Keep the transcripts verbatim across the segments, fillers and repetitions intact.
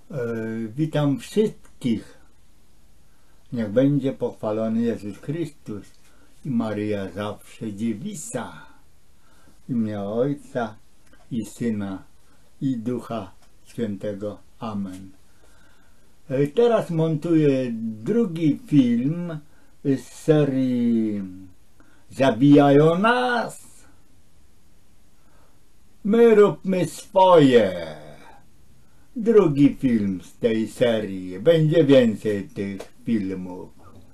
E, witam wszystkich. Niech będzie pochwalony Jezus Chrystus i Maryja zawsze Dziewica. W imię Ojca i Syna i Ducha Świętego. Amen. E, teraz montuję drugi film z serii Zabijają nas. My róbmy swoje. Drugi film z tej serii. Będzie więcej tych filmów.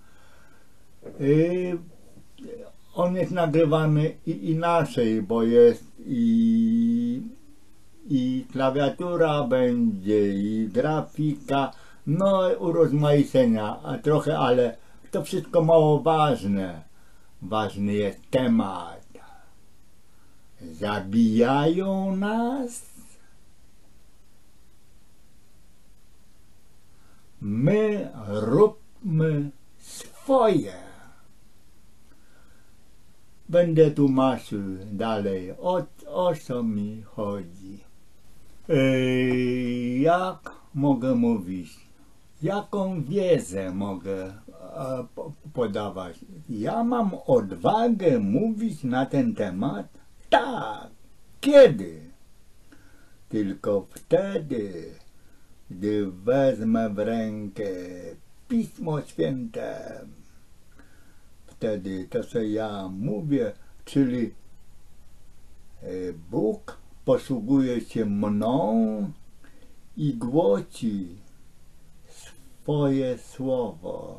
Yy, on jest nagrywany i inaczej, bo jest i, i klawiatura będzie, i grafika, no urozmaicenia, a trochę, ale to wszystko mało ważne. Ważny jest temat. Zabijają nas. My róbmy swoje. Będę tłumaczył dalej, o, o co mi chodzi. Yy, jak mogę mówić? Jaką wiedzę mogę e, podawać? Ja mam odwagę mówić na ten temat? Tak. Kiedy? Tylko wtedy, gdy wezmę w rękę Pismo Święte. Wtedy to, co ja mówię, czyli Bóg posługuje się mną i głosi swoje słowo.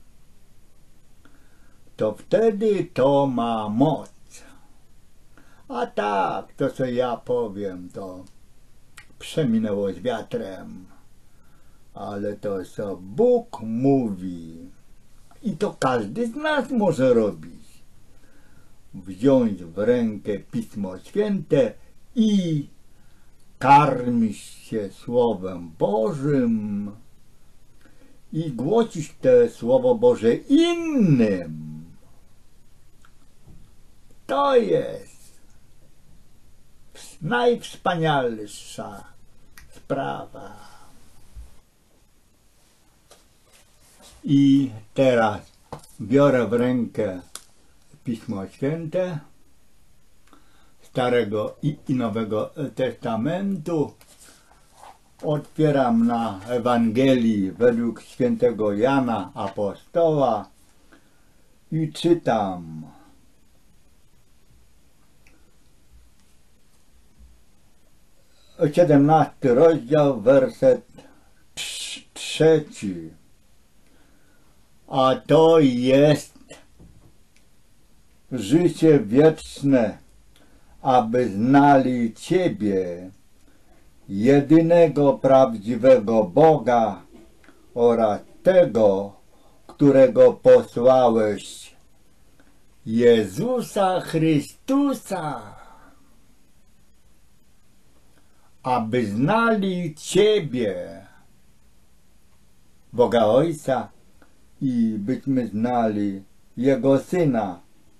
To wtedy to ma moc. A tak, to, co ja powiem, to przeminęło z wiatrem. Ale to, co Bóg mówi, i to każdy z nas może robić. Wziąć w rękę Pismo Święte i karmić się Słowem Bożym i głosić to Słowo Boże innym. To jest najwspanialsza sprawa. I teraz biorę w rękę Pismo Święte Starego i, i Nowego Testamentu. Otwieram na Ewangelii według świętego Jana Apostoła i czytam. siedemnasty rozdział, werset trzeci. A to jest życie wieczne, aby znali Ciebie, jedynego prawdziwego Boga oraz tego, którego posłałeś, Jezusa Chrystusa, aby znali Ciebie, Boga Ojca, i byśmy znali Jego Syna,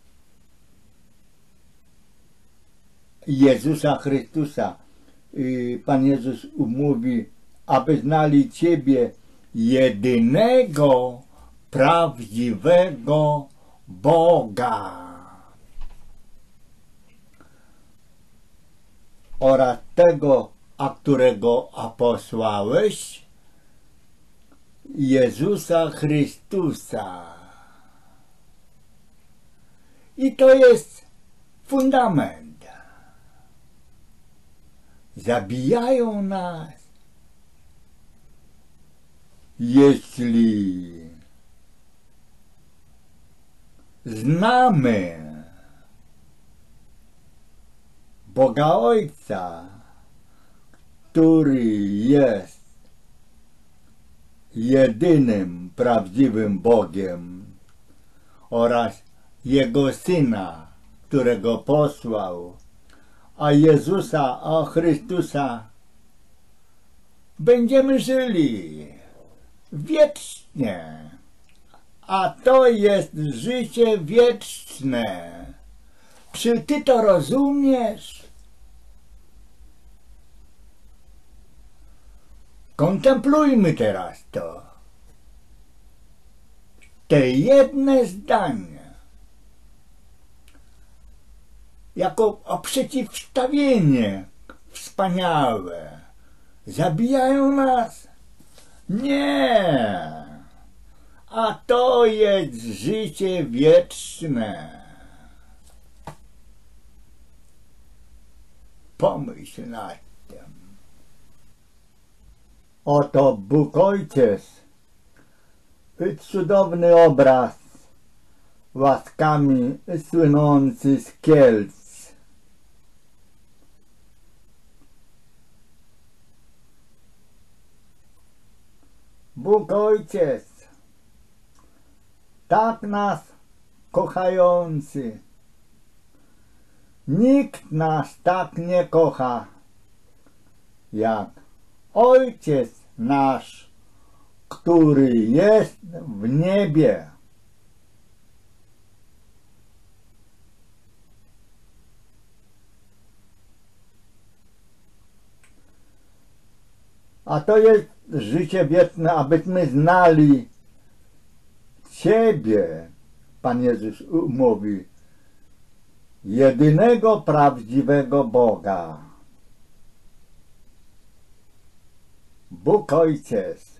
Jezusa Chrystusa. I Pan Jezus mówi, aby znali Ciebie, jedynego, prawdziwego Boga oraz tego, a którego a posłałeś, Jezusa Chrystusa. I to jest fundament. Zabijają nas, jeśli znamy Boga Ojca, który jest jedynym prawdziwym Bogiem, oraz Jego Syna, którego posłał, a Jezusa, a Chrystusa, będziemy żyli wiecznie. A to jest życie wieczne. Czy ty to rozumiesz? Kontemplujmy teraz to. Te jedne zdanie jako o przeciwstawienie wspaniałe zabijają nas? Nie, a to jest życie wieczne. Pomyśl nad tym. Oto Bóg Ojciec, cudowny obraz, łaskami słynący z Kielc. Bóg Ojciec, tak nas kochający. Nikt nas tak nie kocha, jak Ojciec nasz, który jest w niebie. A to jest życie wieczne, abyśmy znali Ciebie, Pan Jezus mówi, jedynego prawdziwego Boga. Bóg Ojciec.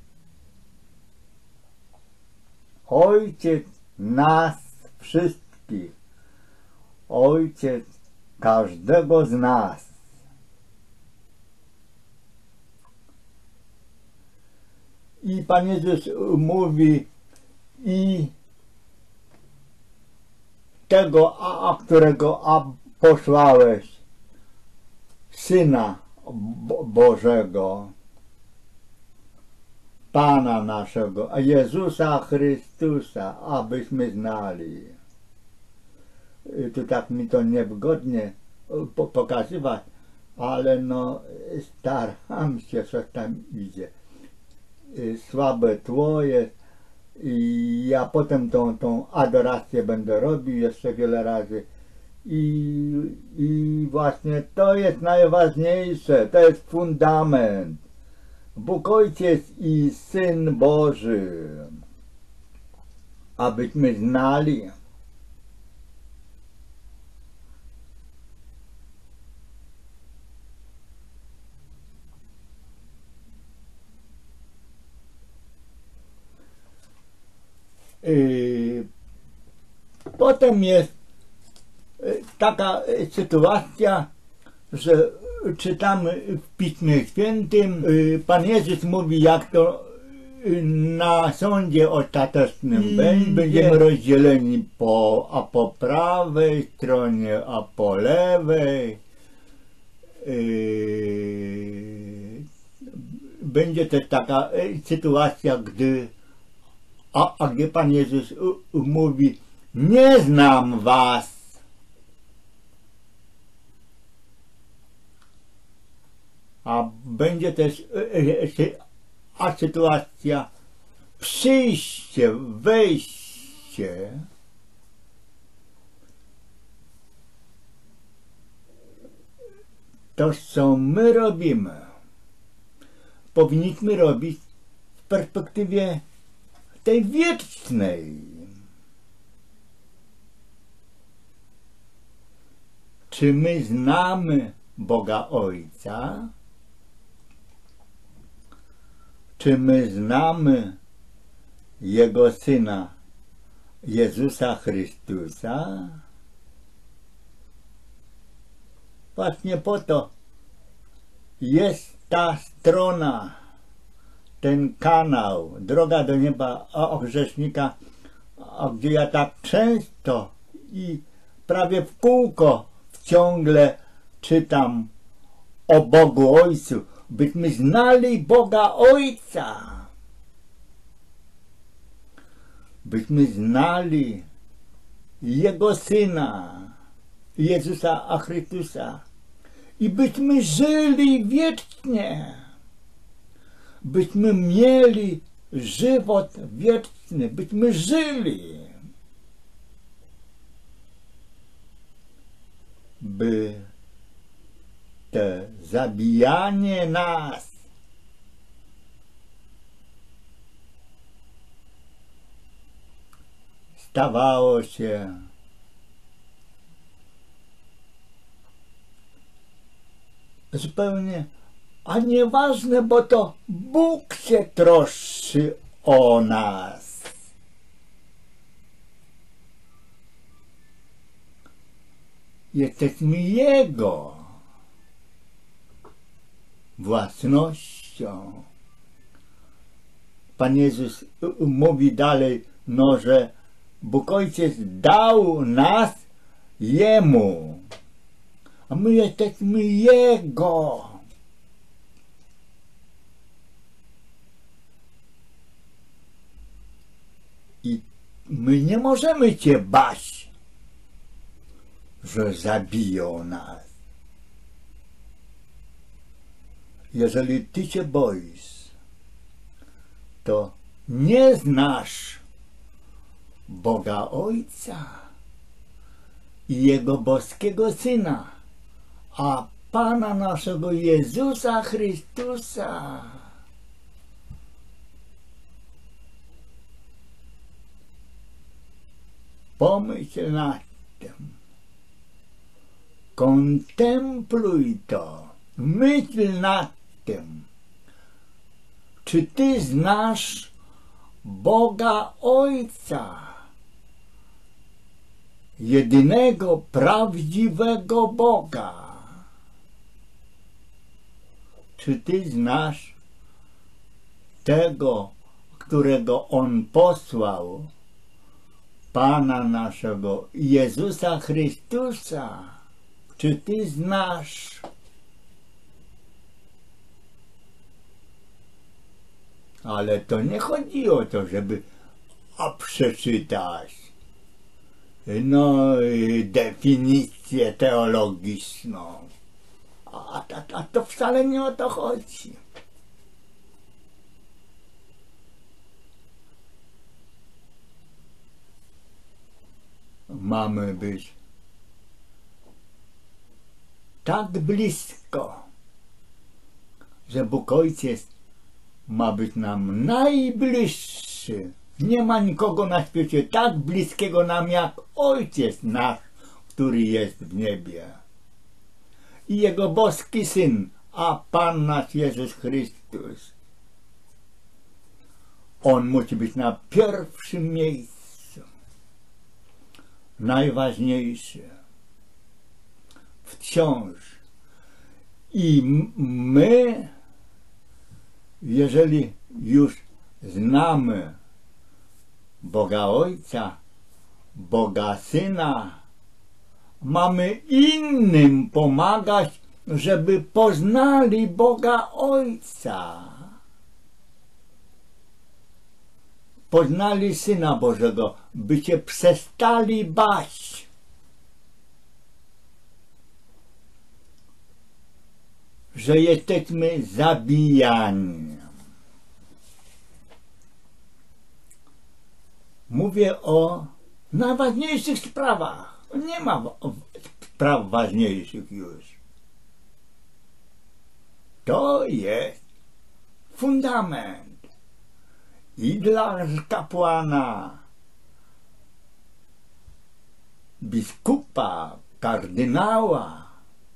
Ojciec nas wszystkich. Ojciec każdego z nas. I Pan Jezus mówi i tego, a, a którego a posłałeś, Syna Bo Bożego, Pana naszego, a Jezusa Chrystusa, abyśmy znali. Tu tak mi to niewygodnie po pokazywać, ale no staram się, co tam idzie. Słabe tło jest i ja potem tą, tą adorację będę robił jeszcze wiele razy i, i właśnie to jest najważniejsze, to jest fundament. Bóg Ojciec i Syn Boży, abyśmy znali. Potem jest taka sytuacja, że czytamy w Piśmie Świętym, Pan Jezus mówi, jak to na sądzie ostatecznym mm, będziemy yeah. rozdzieleni po, a po prawej stronie, a po lewej. Będzie też taka sytuacja, gdy A, a gdy Pan Jezus u, u, mówi, nie znam was. A będzie też a sytuacja przyjście, wejście. To, co my robimy, powinniśmy robić w perspektywie tej wiecznej. Czy my znamy Boga Ojca? Czy my znamy Jego Syna Jezusa Chrystusa? Właśnie po to jest ta strona, ten kanał, Droga do Nieba o Grzesznika, gdzie ja tak często i prawie w kółko ciągle czytam o Bogu Ojcu, byśmy znali Boga Ojca, byśmy znali Jego Syna, Jezusa Chrystusa i byśmy żyli wiecznie. Byśmy mieli żywot wieczny, byśmy żyli, by to zabijanie nas stawało się zupełnie, a nieważne, bo to Bóg się troszczy o nas. Jesteśmy Jego własnością. Pan Jezus mówi dalej, no, że Bóg Ojciec dał nas Jemu, a my jesteśmy Jego. I my nie możemy Cię bać, że zabiją nas. Jeżeli Ty się boisz, to nie znasz Boga Ojca i Jego boskiego Syna, a Pana naszego Jezusa Chrystusa. Pomyśl nad tym. Kontempluj to. Myśl nad tym. Czy Ty znasz Boga Ojca, jedynego prawdziwego Boga? Czy Ty znasz tego, którego On posłał, Pana naszego Jezusa Chrystusa? Czy Ty znasz? Ale to nie chodzi o to, żeby a przeczytać no, definicję teologiczną. A, a, a to wcale nie o to chodzi. Mamy być tak blisko, że Bóg Ojciec ma być nam najbliższy. Nie ma nikogo na świecie tak bliskiego nam jak Ojciec nasz, który jest w niebie. I Jego boski Syn, a Pan nasz Jezus Chrystus. On musi być na pierwszym miejscu. Najważniejszy. Wciąż. I my, jeżeli już znamy Boga Ojca, Boga Syna, mamy innym pomagać, żeby poznali Boga Ojca. Poznali Syna Bożego, by się przestali bać. Że jesteśmy zabijani. Mówię o najważniejszych sprawach. Nie ma spraw ważniejszych już. To jest fundament i dla kapłana, biskupa, kardynała,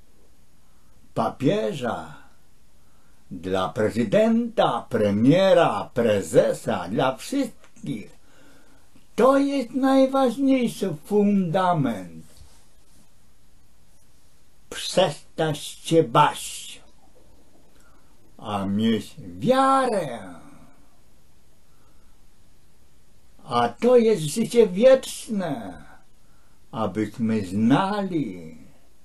papieża, dla prezydenta, premiera, prezesa, dla wszystkich. To jest najważniejszy fundament. Przestać się bać, a mieć wiarę. A to jest życie wieczne, abyśmy znali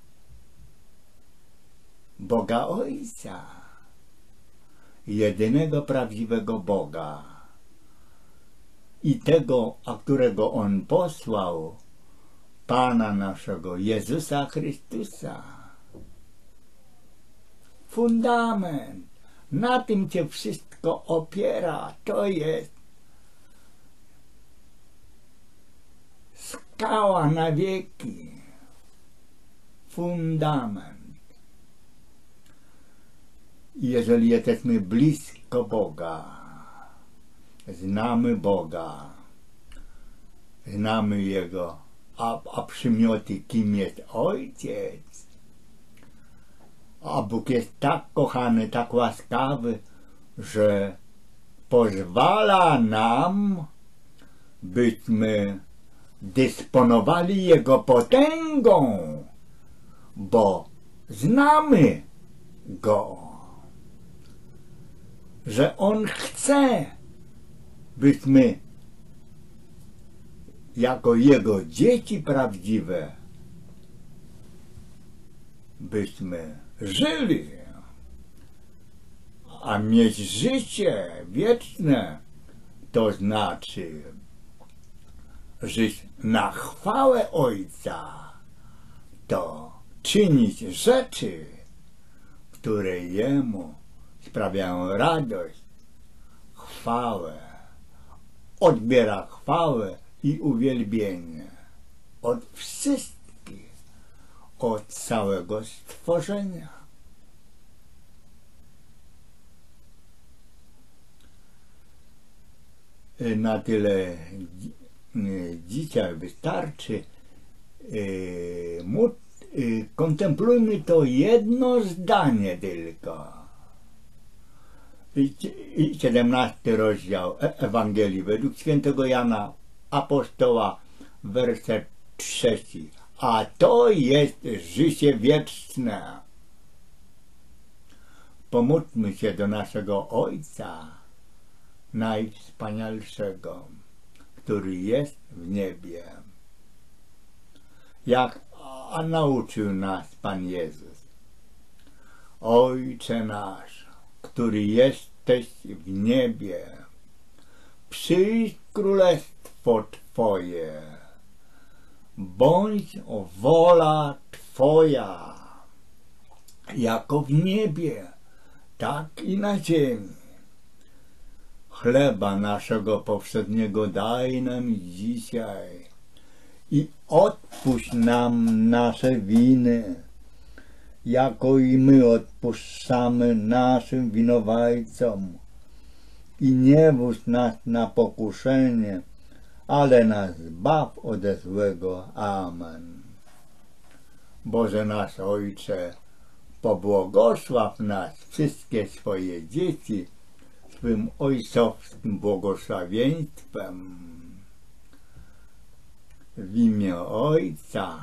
Boga Ojca, jedynego prawdziwego Boga i tego, a którego On posłał, Pana naszego Jezusa Chrystusa. Fundament. Na tym się wszystko opiera. To jest skała na wieki. Fundament. Jeżeli jesteśmy blisko Boga, znamy Boga, znamy Jego, a, a przymioty, kim jest Ojciec. A Bóg jest tak kochany, tak łaskawy, że pozwala nam, byśmy dysponowali Jego potęgą, bo znamy Go, że On chce, byśmy jako Jego dzieci prawdziwe, byśmy żyli, a mieć życie wieczne, to znaczy żyć na chwałę Ojca, to czynić rzeczy, które Jemu sprawiają radość, chwałę, odbiera chwałę i uwielbienie od wszystkich, od całego stworzenia. Na tyle dzisiaj wystarczy. Kontemplujmy to jedno zdanie tylko. I siedemnasty rozdział Ewangelii według świętego Jana Apostoła, werset trzeci. A to jest życie wieczne. Pomódlmy się do naszego Ojca najwspanialszego, który jest w niebie. Jak a nauczył nas Pan Jezus. Ojcze nasz, który jesteś w niebie, przyjdź królestwo Twoje, bądź wola Twoja, jako w niebie, tak i na ziemi. Chleba naszego powszedniego daj nam dzisiaj i odpuść nam nasze winy, jako i my odpuszczamy naszym winowajcom. I nie wódź nas na pokuszenie, ale nas zbaw ode złego. Amen. Boże nasz Ojcze, pobłogosław nas, wszystkie swoje dzieci, swym ojcowskim błogosławieństwem. W imię Ojca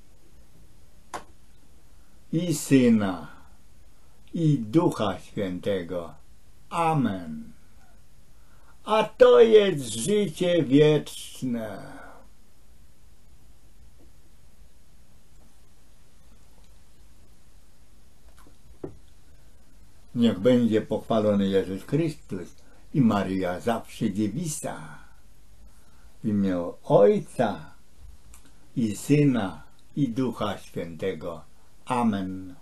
i Syna i Ducha Świętego. Amen. A to jest życie wieczne. Niech będzie pochwalony Jezus Chrystus i Maryja zawsze Dziewica. W imię Ojca i Syna i Ducha Świętego. Amen.